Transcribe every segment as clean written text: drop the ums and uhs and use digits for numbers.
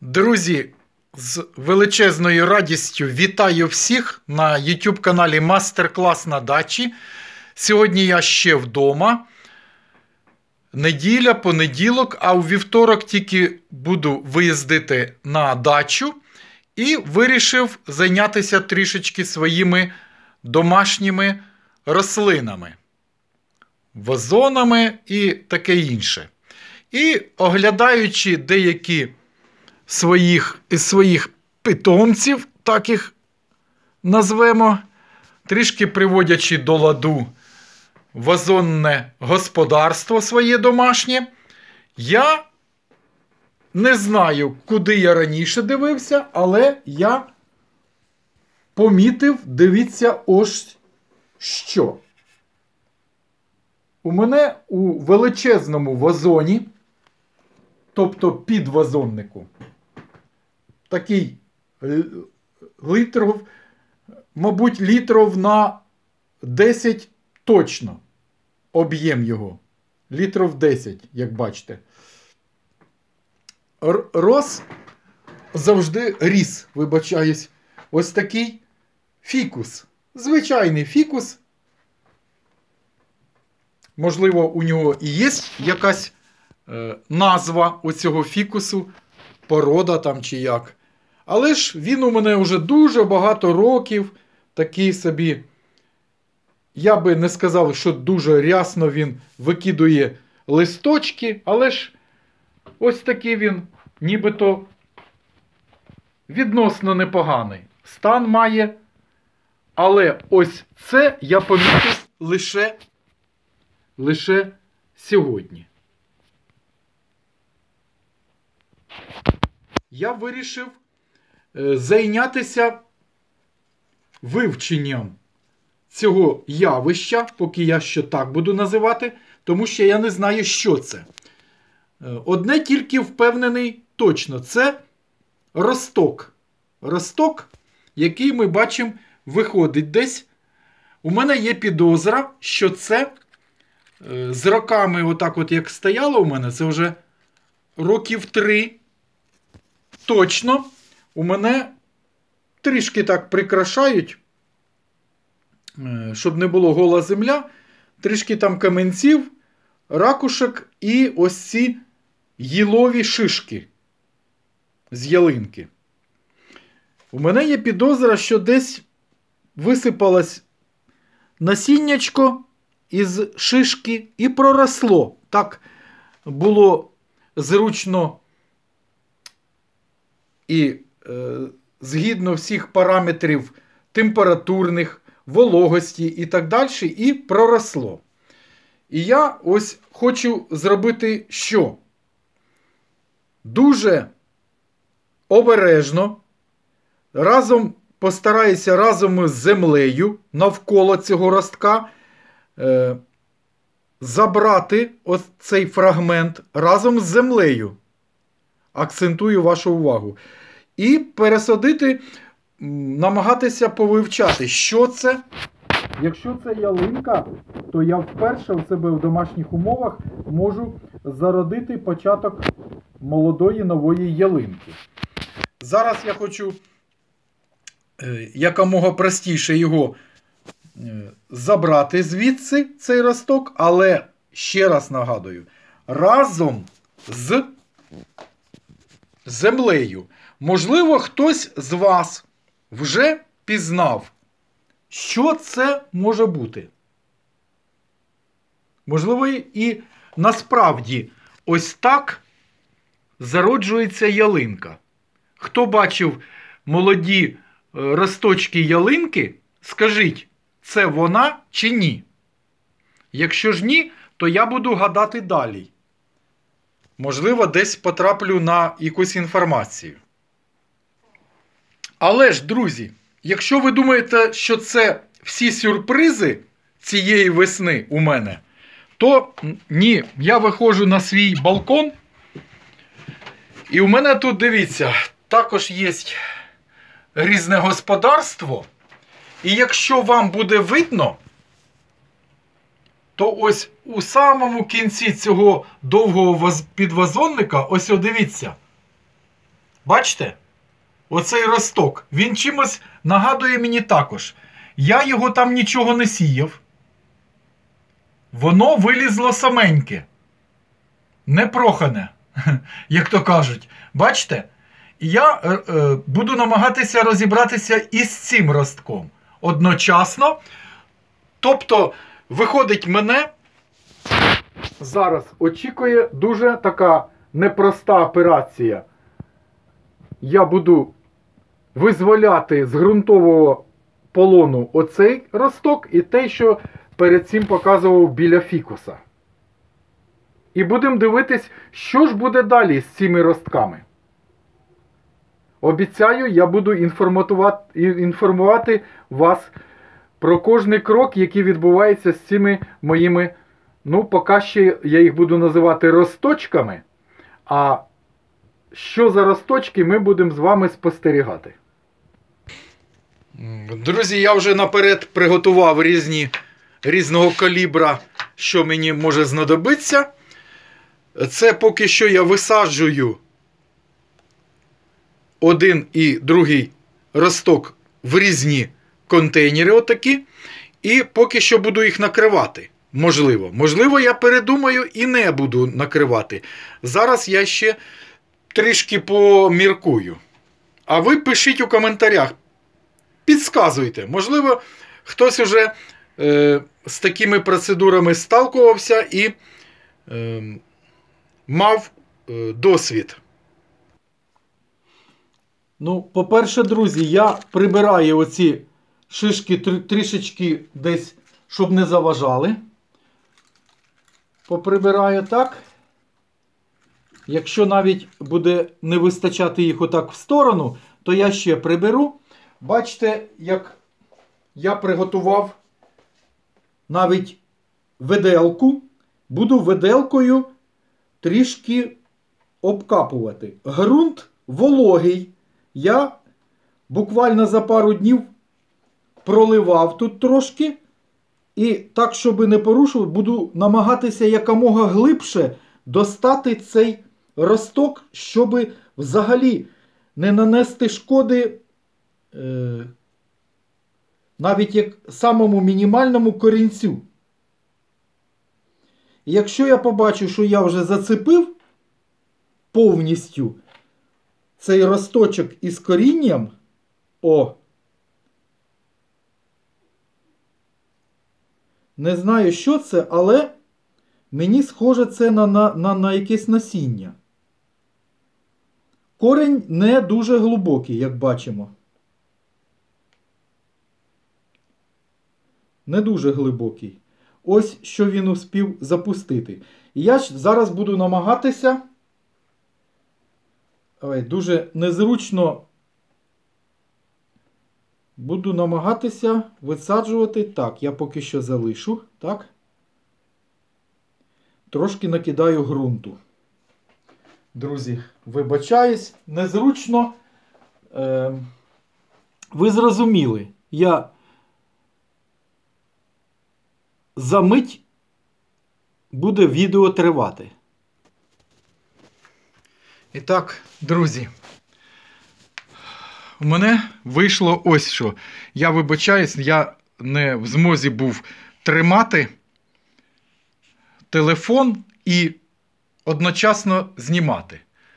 Друзі, з величезною радістю вітаю всіх на YouTube-каналі Мастер-клас на дачі. Сьогодні я ще вдома. Неділя, понеділок, а у вівторок тільки буду виїздити на дачу. І вирішив зайнятися трішечки своїми домашніми рослинами, вазонами і таке інше. І оглядаючи деякі із своїх питомців, так їх назвемо, трішки приводячи до ладу вазонне господарство своє домашнє, я не знаю, куди я раніше дивився, але я помітив, дивіться, ось що. У мене у величезному вазоні, тобто підвазоннику, такий літрів, мабуть, літрів на 10 точно об'єм його. Літрів 10, як бачите. Завжди вибачаюсь, ось такий фікус. Звичайний фікус. Можливо, у нього і є якась назва оцього фікусу, порода там чи як. Але ж він у мене вже дуже багато років, такий собі, я би не сказав, що дуже рясно він викидує листочки, але ж ось такий він, нібито відносно непоганий стан має. Але ось це я помітив лише сьогодні. Я вирішив зайнятися вивченням цього явища, поки я ще так буду називати, тому що я не знаю, що це. Одне тільки впевнений точно, це росток. Росток, який ми бачимо, виходить десь. У мене є підозра, що це з роками, отак от як стояло у мене, це вже років 3 точно, у мене трішки так прикрашають, щоб не було гола земля, трішки там каменців, ракушок і ось ці гілові шишки з ялинки. У мене є підозра, що десь висипалось насіннячко із шишки і проросло. Так було зручно і згідно всіх параметрів температурних, вологості і так далі, і проросло. І я ось хочу зробити що? Дуже обережно, постараюся разом з землею навколо цього ростка забрати ось цей фрагмент разом з землею. Акцентую вашу увагу. І пересадити, намагатися повивчати, що це. Якщо це ялинка, то я вперше у себе в домашніх умовах можу зародити початок молодої нової ялинки. Зараз я хочу якомога простіше його забрати звідси, цей росток, але, ще раз нагадую, разом з землею. Можливо, хтось з вас вже пізнав, що це може бути. Можливо, і насправді ось так зароджується ялинка. Хто бачив молоді росточки ялинки, скажіть, це вона чи ні? Якщо ж ні, то я буду гадати далі. Можливо, десь потраплю на якусь інформацію. Але ж, друзі, якщо ви думаєте, що це всі сюрпризи цієї весни у мене, то ні, я виходжу на свій балкон. І у мене тут, дивіться, також є різне господарство. І якщо вам буде видно, то ось у самому кінці цього довгого підвазонника, ось дивіться, Бачите? Оцей росток. Він чимось нагадує мені також. Я його там нічого не сіяв. Воно вилізло саменьке. Непрохане, як то кажуть. Бачите? І я буду намагатися розібратися із цим ростком одночасно. Тобто, виходить, мене зараз очікує дуже така непроста операція. Я буду визволяти з ґрунтового полону оцей росток і те, що перед цим показував біля фікуса. І будемо дивитись, що ж буде далі з цими ростками. Обіцяю, я буду інформувати вас про кожний крок, який відбувається з цими моїми, ну, поки ще я їх буду називати росточками, а що за росточки, ми будемо з вами спостерігати. Друзі, я вже наперед приготував різного калібра, що мені може знадобитися. Це поки що я висаджую один і другий росток в різні контейнери отакі. І поки що буду їх накривати. Можливо. Можливо, я передумаю і не буду накривати. Зараз я ще трішки поміркую. А ви пишіть у коментарях. Підсказуйте. Можливо, хтось уже з такими процедурами сталкувався і мав досвід. Ну, по-перше, друзі, я прибираю оці шишки трішечки десь, щоб не заважали. Поприбираю так. Якщо навіть буде не вистачати їх отак в сторону, то я ще приберу. Бачите, як я приготував навіть виделку. Буду виделкою трішки обкапувати. Ґрунт вологий. Я буквально за пару днів проливав тут трошки. І так, щоб не порушувати, буду намагатися якомога глибше достати цей росток, щоб взагалі не нанести шкоди навіть як самому мінімальному корінцю. І якщо я побачу, що я вже зацепив повністю цей росточок із корінням, не знаю, що це, але мені схоже це на якесь насіння. Корінь не дуже глибокий, як бачимо. Не дуже глибокий. Ось що він успів запустити. І я зараз буду намагатися. Дуже незручно. Буду намагатися висаджувати. Так, я поки що залишу. Так. Трошки накидаю ґрунту. Друзі, вибачаюсь, незручно. Ви зрозуміли. Я за мить буде відео тривати. І так, друзі, у мене вийшло ось що. Я вибачаюсь, я не в змозі був тримати телефон і одночасно знімати.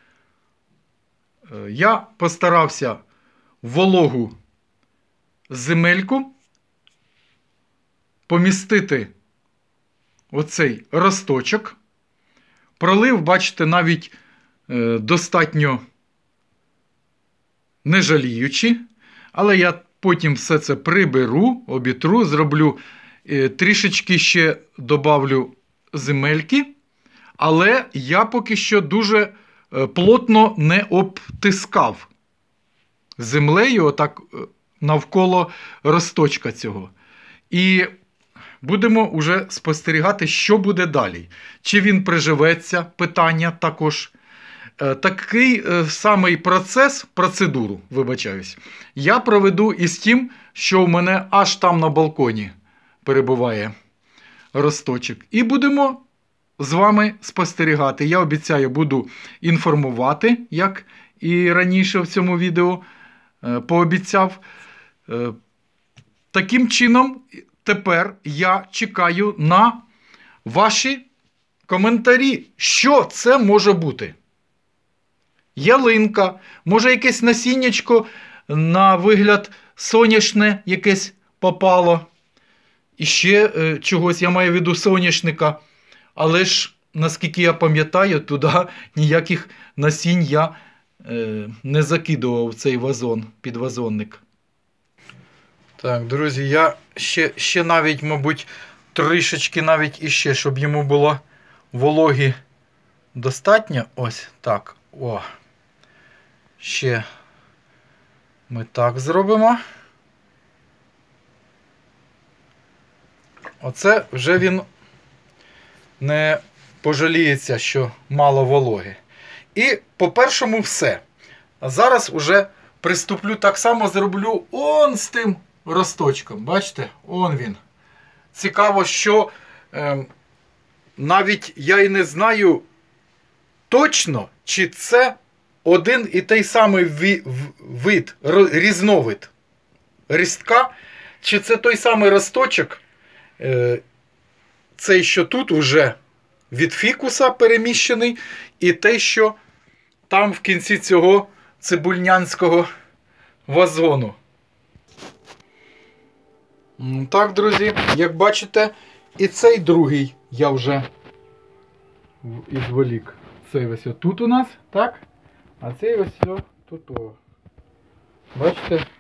Я постарався вологу земельку помістити оцей росточок. Пролив, бачите, навіть достатньо не жаліючи. Але я потім все це приберу, обітру, зроблю, трішечки ще добавлю земельки. Але я поки що дуже плотно не обтискав землею отак навколо росточка цього. І будемо вже спостерігати, що буде далі. Чи він приживеться, питання також. Такий самий процедуру, вибачаюсь, я проведу із тим, що в мене аж там на балконі перебуває росточок. І будемо з вами спостерігати. Я обіцяю, буду інформувати, як і раніше в цьому відео пообіцяв. Таким чином, тепер я чекаю на ваші коментарі. Що це може бути? Ялинка, може якесь насіннячко на вигляд соняшне якесь попало. І ще чогось, я маю в виду соняшника. Але ж, наскільки я пам'ятаю, туди ніяких насінь я не закидував в цей вазон, підвазонник. Так, друзі, я ще навіть, мабуть, трішечки навіть іще, щоб йому було вологі достатньо. Ось так. О. Ще ми так зробимо. Оце вже він не пожаліється, що мало вологи. І по-першому все. А зараз уже приступлю, так само зроблю он з тим росточком. Бачите? Он він. Цікаво, що навіть я і не знаю точно, чи це один і той самий вид, різновид рістка, чи це той самий росточок, цей, що тут уже від фікуса переміщений, і те, що там в кінці цього цибульнянського вазону. Так, друзі, як бачите, і цей другий я вже відволік. Цей ось тут у нас, так? А цей ось тут. Бачите?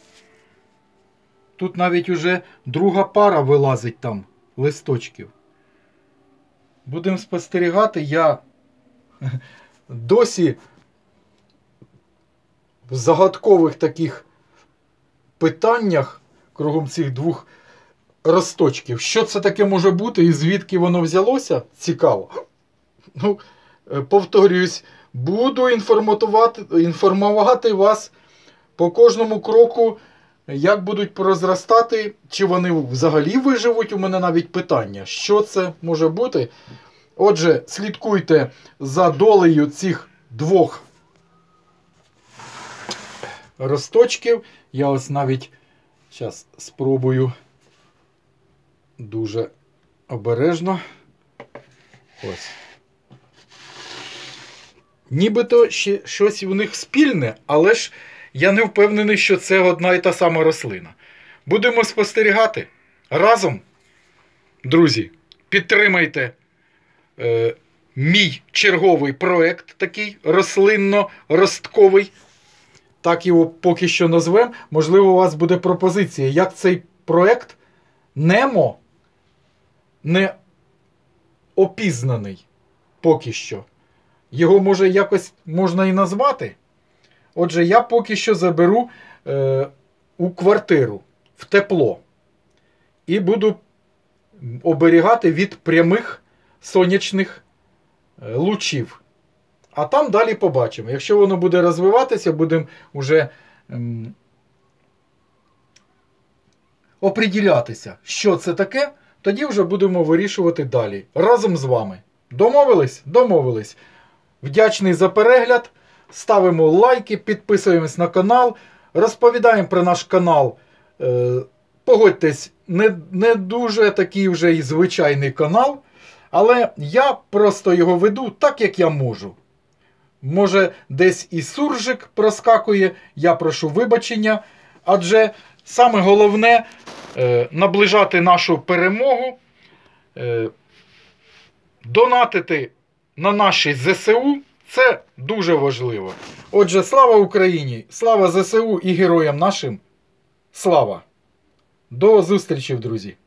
Тут навіть уже друга пара вилазить там листочків. Будемо спостерігати. Я досі в загадкових таких питаннях кругом цих двох росточків. Що це таке може бути і звідки воно взялося? Цікаво. Ну, повторююсь, буду інформувати вас по кожному кроку, як будуть порозростати, чи вони взагалі виживуть. У мене навіть питання, що це може бути. Отже, слідкуйте за долею цих двох росточків. Я ось навіть зараз спробую дуже обережно. Ось. Нібито ще щось у них спільне, але ж я не впевнений, що це одна і та сама рослина. Будемо спостерігати разом. Друзі, підтримайте мій черговий проект, такий рослинно-ростковий. Так його поки що назвемо. Можливо, у вас буде пропозиція, як цей проект немо не опізнаний поки що. Його, може, якось можна і назвати. Отже, я поки що заберу у квартиру, в тепло. І буду оберігати від прямих сонячних лучів. А там далі побачимо. Якщо воно буде розвиватися, будемо вже оприділятися, що це таке, тоді вже будемо вирішувати далі. Разом з вами. Домовились? Домовились. Вдячний за перегляд. Ставимо лайки, підписуємось на канал, розповідаємо про наш канал. Погодьтесь, не дуже такий вже і звичайний канал, але я просто його веду так, як я можу. Може, десь і суржик проскакує, я прошу вибачення, адже саме головне наближати нашу перемогу, донатити на наші ЗСУ. Це дуже важливо. Отже, слава Україні, слава ЗСУ і героям нашим. Слава! До зустрічі, друзі!